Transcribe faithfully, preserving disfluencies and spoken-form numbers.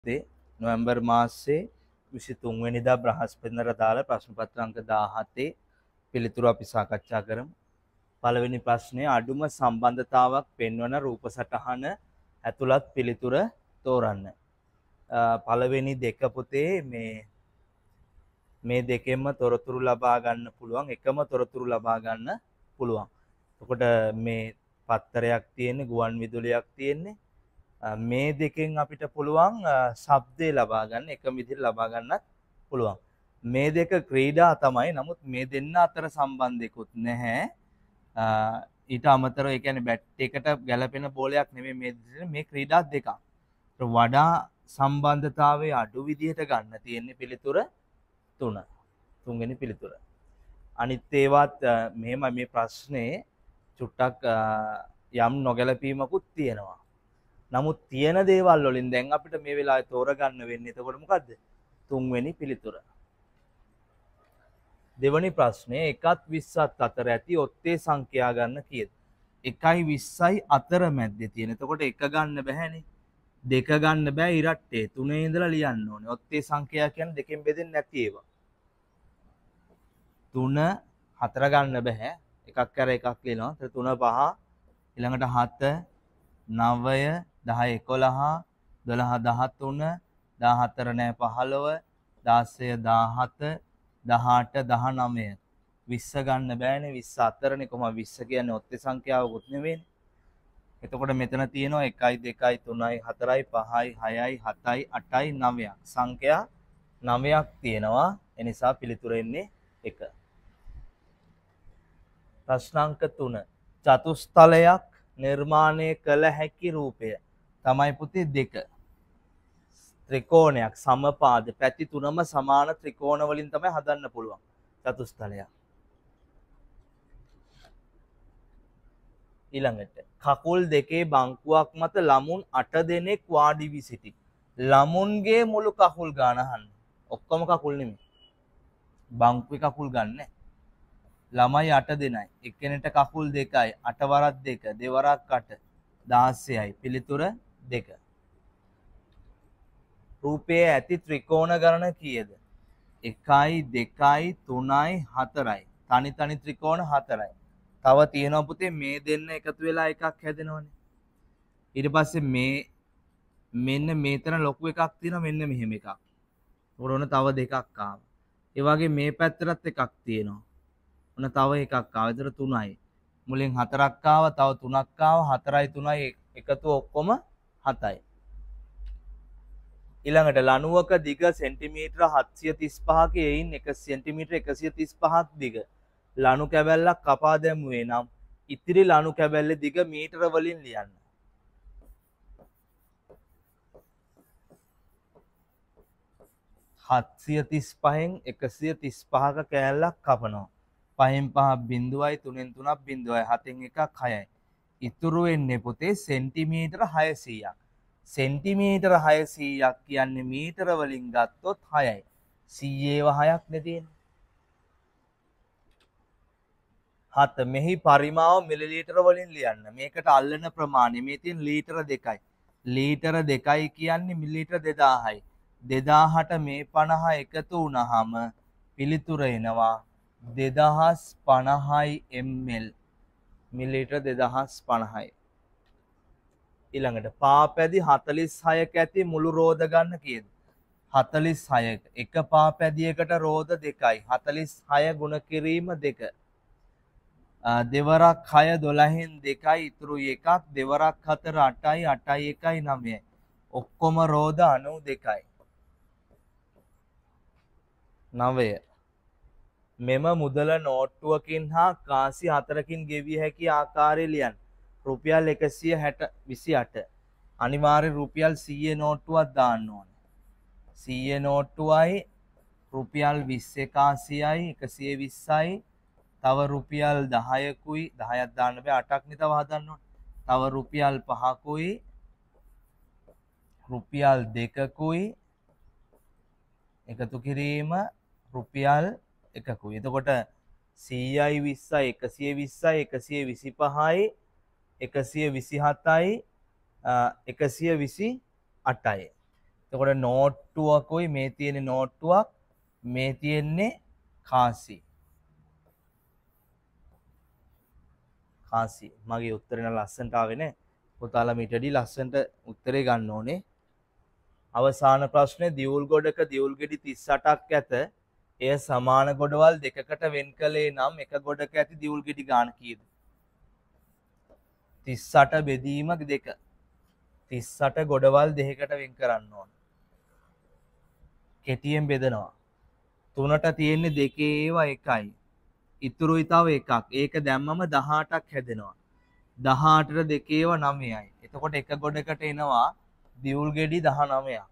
නොවැම්බර් මාසයේ විසිතුන් වෙනිදා බ්‍රහස්පතින්දා දාලා ප්‍රශ්න පත්‍ර අංක දාහතේ පිළිතුරු අපි සාකච්ඡා කරමු. පළවෙනි ප්‍රශ්නේ අඩුම සම්බන්ධතාවක් පෙන්වන රූප සටහන ඇතුළත් පිළිතුර තෝරන්න. පළවෙනි දෙක පුතේ මේ මේ දෙකෙන්ම තොරතුරු ලබා ගන්න පුළුවන්, එකම තොරතුරු ලබා ගන්න පුළුවන්. එතකොට මේ පත්තරයක් තියෙන්නේ, ගුවන් විදුලියක් තියෙන්නේ. මේ දෙකෙන් අපිට පුළුවන් ශබ්දේ ලබා ගන්න, එකම විදිහට ලබා ගන්නත් පුළුවන්. මේ දෙක ක්‍රීඩා තමයි. නමුත් මේ දෙන්න අතර සම්බන්ධයකුත් නැහැ. ඊට අමතරව ඒ කියන්නේ බැට් එකට ගැලපෙන බෝලයක් නෙමෙයි මේ මේ ක්‍රීඩා දෙකක්. වඩා සම්බන්ධතාවයේ අඩු විදිහට ගන්න තියෙන්නේ පිළිතුර තුන. තුන්වෙනි පිළිතුර. අනිත් ඒවත් මෙහෙම මේ ප්‍රශ්නේ චුට්ටක් යම් නොගැලපීමකුත් තියෙනවා. නමුත් තියෙන දේවල් වලින් දැන් අපිට මේ වෙලාවේ තෝරගන්න වෙන්නේ එතකොට මොකද්ද? තුන්වෙනි පිළිතුර. දෙවැනි ප්‍රශ්නේ එකත් විස්සත් අතර ඇති ඔත්තේ සංඛ්‍යා ගන්න කීයද? එකයි විස්සයි අතර මැද්දේ තියෙන. එතකොට එක ගන්න බෑනේ. දෙක ගන්න බෑ ඉරට්ටේ. තුනේ ඉඳලා ලියන්න ඕනේ. ඔත්තේ සංඛ්‍යා කියන්නේ දෙකෙන් බෙදෙන්නේ නැති ඒවා. තුන හතර ගන්න බෑ. එකක් කර එකක් ලියනවා. ඒතර තුන පහ ඊළඟට හත නවය දහය එකොළහ දොළහ දහතුන දහහතර නෑ පහළොව දාසය දාහත දහඅට දහනවය විස්ස ගන්න බෑනේ. විස්ස අතරනේ. කොහොම විස්ස කියන්නේ ඔත්තේ සංඛ්‍යාවකුත් නෙවෙයිනේ. එතකොට මෙතන තියෙනවා එකයි දෙකයි තුනයි හතරයි පහයි හයයි හතයි අටයි නවයක්. සංඛ්‍යා නවයක් තියෙනවා. ඒ නිසා පිළිතුර එන්නේ එක. ප්‍රශ්නාංක තුන. චතුස්තලයක් නිර්මාණය කළ හැකි රූපය තමයි පුතේ දෙක. ත්‍රිකෝණයක් සමපාද පැති තුනම සමාන ත්‍රිකෝණ වලින් තමයි හදන්න පුළුවන් චතුස්තලයක්. ඊළඟට කකුල් දෙකේ බංකුවක් මත ළමුන් අට දෙනෙක් වාඩි වී සිටි. ළමුන්ගේ මුළු කකුල් ගාන අහන්න. ඔක්කොම කකුල් නෙමෙයි. බංකුවේ කකුල් ගන්න. ළමයි අට දෙනයි. එක්කෙනෙක්ට කකුල් දෙකයි. අට වරක් දෙක, දෙවරක් අට, දාසයයි. පිළිතුර දෙක. රූපයේ ඇති ත්‍රිකෝණ ගණන කීයද? එකයි දෙකයි තුනයි හතරයි. තනි තනි ත්‍රිකෝණ හතරයි. තව තියෙනවා පුතේ මේ දෙන්න එකතු වෙලා එකක් හැදෙනවනේ. ඊට පස්සේ මේ මෙන්න මේතන ලොකු එකක් තියෙනවා, මෙන්න මෙහෙම එකක්. උරොන තව දෙකක් ආවා. ඒ වගේ මේ පැත්තටත් එකක් තියෙනවා. ඔන්න තව එකක් ආවා. ඒතර තුනයි. මුලින් හතරක් ආවා, තව තුනක් ආවා. හතරයි තුනයි එකතු ඔක්කොම හතයි. ඊළඟට ලණුවක දිග සෙන්ටිමීටර හත්සිය තිස් පහක එයින් එක සෙන්ටිමීටර එකසිය තිස් පහක් දිග ලණු කැබැල්ලක් කපා දැමුවේ නම් ඉතිරි ලණු කැබැල්ලේ දිග මීටර වලින් ලියන්න. හත්සිය තිස් පහෙන් එකසිය තිස් පහක කෑල්ලක් කපනවා. පහෙන් පහ බිංදුවයි, තුනෙන් තුනක් බිංදුවයි, හතෙන් එකක් හයයි. ඉතුරු වෙන්නේ පුතේ සෙන්ටිමීටර හයසීයක්. සෙන්ටිමීටර හයසීයක් කියන්නේ මීටර වලින් ගත්තොත් හයයි. සීයේව හයක් නේ තියෙන්නේ. හත මෙහි පරිමාව මිලිලීටර වලින් ලියන්න. මේකට අල්ලන ප්‍රමාණය මේ තියෙන ලීටර දෙකයි. ලීටර දෙකයි කියන්නේ මිලිලීටර දෙදාහයි. දෙදාහට මේ පනහ එකතු වුණාම පිළිතුර එනවා දෙදහස් පනහයි එම්එල්. මිලිලීටර දෙදහස් පනහයි. ඊළඟට පාපැදි හතළිස් හයක ඇති මුළු රෝද ගන්න කීයද? හතළිස් හයක. එක පාපැදියකට රෝද දෙකයි. හතළිස් හය ගුණ කිරීම දෙක. දෙවරක් හය දොළහෙන් දෙකයි ඉතුරු එකක්. දෙවරක් හතර අටයි, අටයි එකයි නවයයි. ඔක්කොම රෝද අනූ දෙකයි. නවය. මෙම මුදල නෝට්ටුවකින් හා කාසි හතරකින් ගෙවිය හැකි ආකාරය ලියන්න. රුපියල් එකසිය විසි අට. අනිවාර්ය රුපියල් සීය නෝට්ටුවක් දාන්න ඕනේ. සීය නෝට්ටුවයි රුපියල් විස්ස කාසියයි එකසිය විස්සයි. තව රුපියල් දහයකුයි, දහයක් දාන්න බෑ අටක් නේ තව හදන්න ඕනේ. තව රුපියල් පහකුයි, රුපියල් දෙකකුයි එකතු කිරීම රුපියල් එකකුයි. එතකොට සීයයි විස්සයි එකසිය විස්සයි එකසිය විසි පහයි එකසිය විසි හතයි එකසිය විසි අටයි. එතකොට නෝට්ටුවකුයි මේ තියෙන්නේ නෝට්ටුවක් මේ තියෙන්නේ කාසි. කාසි. මගේ උත්තරේ නම් ලස්සනට ආවේ නේ. පුතාලා මීට වැඩි ලස්සනට උත්තරේ ගන්න ඕනේ. අවසාන ප්‍රශ්නේ දියුල් ගොඩක දියුල් ගෙඩි තිස් අටක් ඇත. එය සමාන ගොඩවල් දෙකකට වෙන් කළේ නම් එක ගොඩක ඇති දියුල් ගෙඩි ගාන කීයද? තිස් අට බෙදීම දෙක. තිස් අට ගොඩවල් දෙකකට වෙන් කරන්න ඕන. කෙටියෙන් බෙදනවා. තුනට තියෙන්නේ දෙකේ ඒවා එකයි. ඉතුරුයි තව එකක්. ඒක දැම්මම දහඅටක් හැදෙනවා. දහඅටට දෙකේව නවයයි. එතකොට එක ගොඩකට එනවා දියුල් ගෙඩි දහනවයක්.